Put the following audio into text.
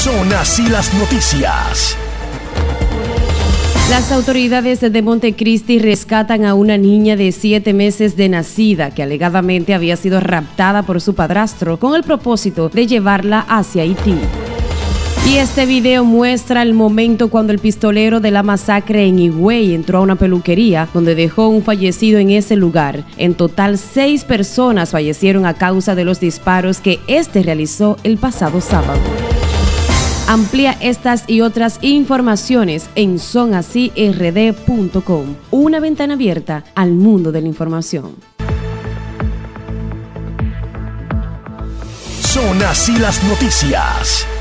Son así las noticias. Las autoridades de Montecristi rescatan a una niña de 7 meses de nacida que alegadamente había sido raptada por su padrastro con el propósito de llevarla hacia Haití. Y este video muestra el momento cuando el pistolero de la masacre en Higüey entró a una peluquería donde dejó un fallecido en ese lugar. En total, 6 personas fallecieron a causa de los disparos que este realizó el pasado sábado. Amplía estas y otras informaciones en sonasyrd.com, una ventana abierta al mundo de la información. Son así las noticias.